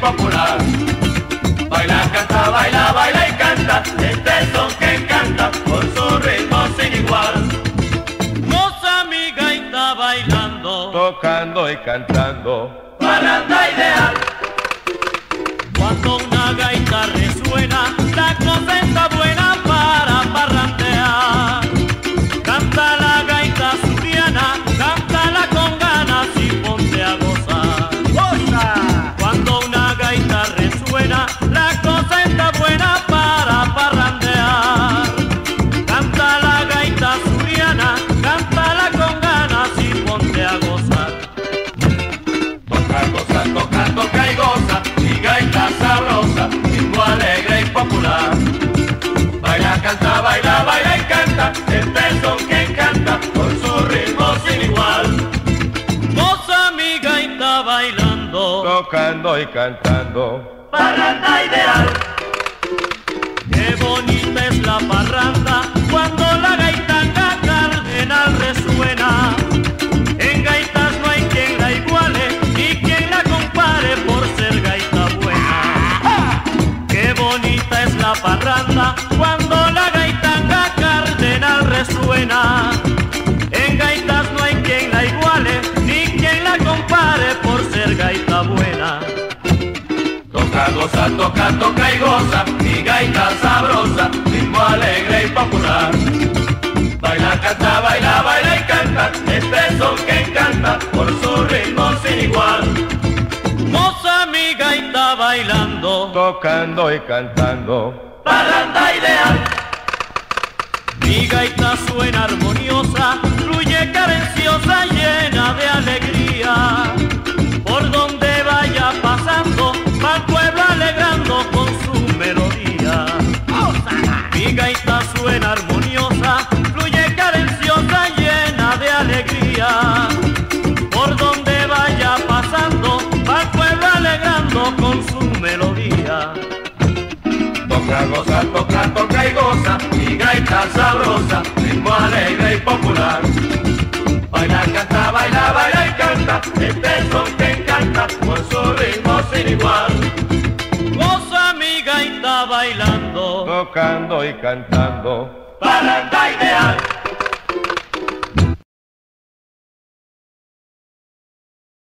popular. Baila, canta, baila, baila y canta, este son que encanta, por su ritmo sin igual. Goza mi gaita bailando, tocando y cantando, parranda ideal. cuando una gaita resuena, la cosa está buena para parrandear. Canta la gaita suriana, cántala con ganas y ponte a gozar. ¡Goza! Cuando una gaita resuena, la cosa está buena para parrandear. Canta la gaita suriana, cántala con ganas y ponte a gozar. Toca, goza, toca, toca y goza, mi gaita sabrosa, ritmo alegre y popular. Baila, canta, baila, baila y canta, este son que encanta, por su ritmo sin igual. Goza mi gaita bailando, tocando y cantando, Parranda ideal. qué bonita es la parranda cuando la gaitanga cardenal resuena. En gaitas no hay quien la iguale ni quien la compare por ser gaita buena. Qué bonita es la parranda cuando la gaitanga cardenal resuena. En gaitas no hay quien la iguale ni quien la compare por ser gaita buena. Toca, goza, toca, toca y goza, mi gaita sabrosa, ritmo alegre y popular. Baila, canta, baila, baila y canta, este son que encanta, por su ritmo sin igual. Goza mi gaita bailando, tocando y cantando, Parranda ideal. mi gaita suena armoniosa, fluye cadenciosa, llena de alegría. Por donde vaya pasando, va el pueblo alegrando con su melodía. Mi gaita suena armoniosa, fluye cadenciosa, llena de alegría. Por donde vaya pasando, va el pueblo alegrando con su melodía. Toca, goza, toca, toca y goza, mi gaita sabrosa, ritmo alegre y popular. Baila, canta, baila, baila y canta, este son que encanta, por su ritmo sin igual. Goza mi gaita bailando, tocando y cantando, Parranda ideal.